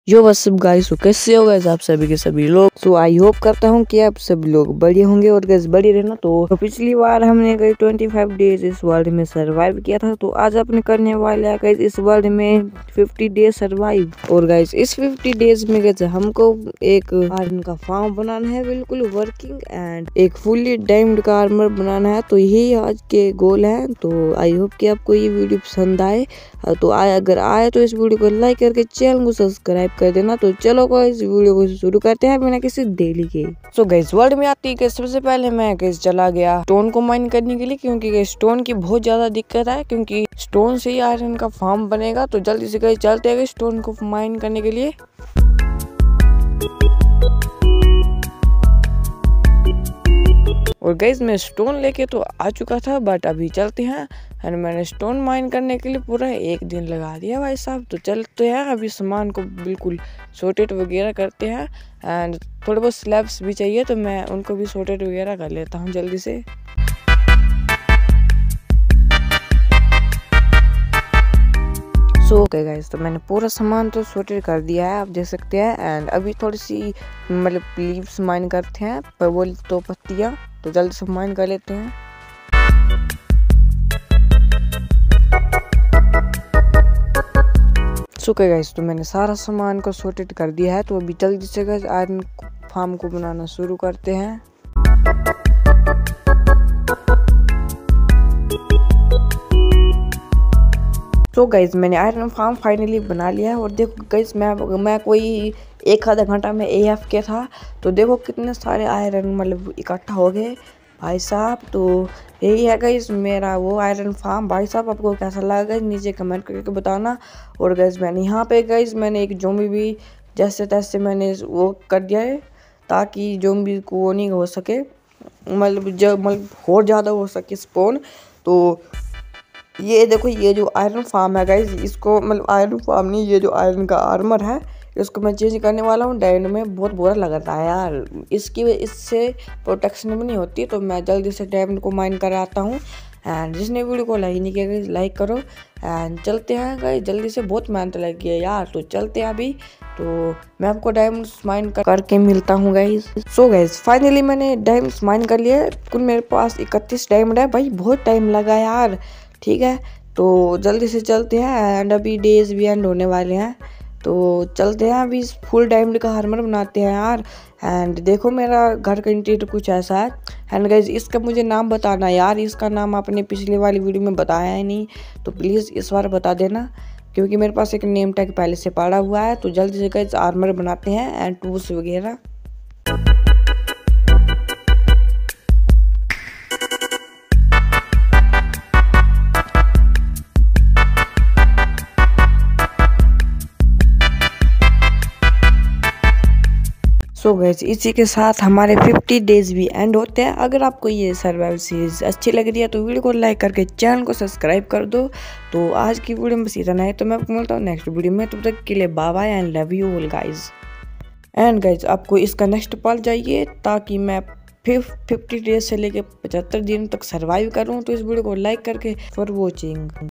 Yo what's up guys, तो कैसे हो गाइस आप सभी के सभी लोग। सो आई होप करता हूँ कि आप सभी लोग बढ़िया होंगे और गाइस बढ़िया रहना। तो पिछली बार हमने गई 25 डेज इस वर्ल्ड में सरवाइव किया था, तो आज अपने करने वाले हैं गाइस इस वर्ल्ड में 50 डेज सरवाइव। और गाइस इस 50 डेज में गाइस हमको एक आयरन का फार्म बनाना है बिल्कुल वर्किंग, एंड एक फुल्ली डायमंड का आर्मर बनाना है। तो यही आज के गोल है। तो आई होप कि आपको ये वीडियो पसंद आए। तो अगर आए तो इस वीडियो को लाइक करके चैनल को सब्सक्राइब कर देना। तो चलो गाइस वीडियो को शुरू करते हैं बिना किसी देरी के। सो गाइस वर्ल्ड में आती है सबसे पहले मैं गाइस चला गया स्टोन को माइन करने के लिए, क्योंकि स्टोन की बहुत ज्यादा दिक्कत है, क्योंकि स्टोन से ही आयरन का फार्म बनेगा। तो जल्दी से गाइस चलते हैं स्टोन को माइन करने के लिए। और गाइस मैं स्टोन लेके तो आ चुका था, बट अभी चलते हैं। एंड मैंने स्टोन माइन करने के लिए पूरा एक दिन लगा दिया भाई साहब। तो चलते हैं अभी सामान को बिल्कुल सॉर्टेड वगैरह करते हैं। एंड थोड़े बहुत स्लैब्स भी चाहिए, तो मैं उनको भी सॉर्टेड वगैरह कर लेता हूँ जल्दी से। ओके गाइस, तो मैंने पूरा सामान तो सॉर्टेड कर दिया है, आप देख सकते हैं। एंड अभी थोड़ी सी मतलब लीव्स माइन करते हैं, पर वो तो पत्तियाँ, तो जल्दी से माइन कर लेते हैं। ओके गाइस, तो मैंने सारा सामान को सॉर्टेड कर दिया है। तो अभी जल्दी से गाइस आयरन फार्म को बनाना शुरू करते हैं। तो गाइज मैंने आयरन फार्म फाइनली बना लिया है। और देखो गाइज मैं कोई एक आधा घंटा में AF के था, तो देखो कितने सारे आयरन मतलब इकट्ठा हो गए भाई साहब। तो यही है गाइज मेरा वो आयरन फार्म। भाई साहब आपको कैसा लगा गाइज नीचे कमेंट करके बताना। और गाइज मैंने यहाँ पे गाइज मैंने एक ज़ॉम्बी भी जैसे तैसे मैंने वो कर दिया है, ताकि ज़ॉम्बी को वो नहीं हो सके, मतलब और ज़्यादा हो सके स्पॉन। तो ये देखो ये जो आयरन फार्म है गाइज, इसको मतलब आयरन फार्म नहीं, ये जो आयरन का आर्मर है इसको मैं चेंज करने वाला हूँ। डायमंड में बहुत बुरा लग रहा है यार, इससे प्रोटेक्शन भी नहीं होती। तो मैं जल्दी से डायमंड को माइन कराता हूँ। एंड जिसने वीडियो को लाइक नहीं किया लाइक करो। एंड चलते हैं गाइज जल्दी से, बहुत मेहनत लगी है यार। तो चलते हैं अभी। तो मैं आपको डायमंड माइन करके मिलता हूँ गाइज। सो गाइज फाइनली मैंने डायमंड माइन कर लिया। कुल मेरे पास 31 डायमंड है भाई, बहुत टाइम लगा यार। ठीक है, तो जल्दी से चलते हैं। एंड अभी डेज भी एंड होने वाले हैं, तो चलते हैं अभी फुल डायमंड का आर्मर बनाते हैं यार। एंड देखो मेरा घर का इंटीरियर कुछ ऐसा है। एंड गाइज इसका मुझे नाम बताना यार, इसका नाम आपने पिछली वाली वीडियो में बताया ही नहीं, तो प्लीज़ इस बार बता देना, क्योंकि मेरे पास एक नेम टैग पहले से पड़ा हुआ है। तो जल्दी से गाइज आर्मर बनाते हैं एंड टूल्स वगैरह। सो गाइस इसी के साथ हमारे 50 डेज भी एंड होते हैं। अगर आपको ये सर्वाइवल सीरीज अच्छी लग रही है तो वीडियो को लाइक करके चैनल को सब्सक्राइब कर दो। तो आज की वीडियो में बस इतना है, तो मैं आपको मिलता हूँ नेक्स्ट वीडियो में। तब तक के लिए bye bye and love you all guys. And guys आपको इसका नेक्स्ट पार्ट चाहिए, ताकि मैं 50 डेज से लेके 75 दिन तक सर्वाइव करूँ। तो इस वीडियो को लाइक करके फॉर वॉचिंग।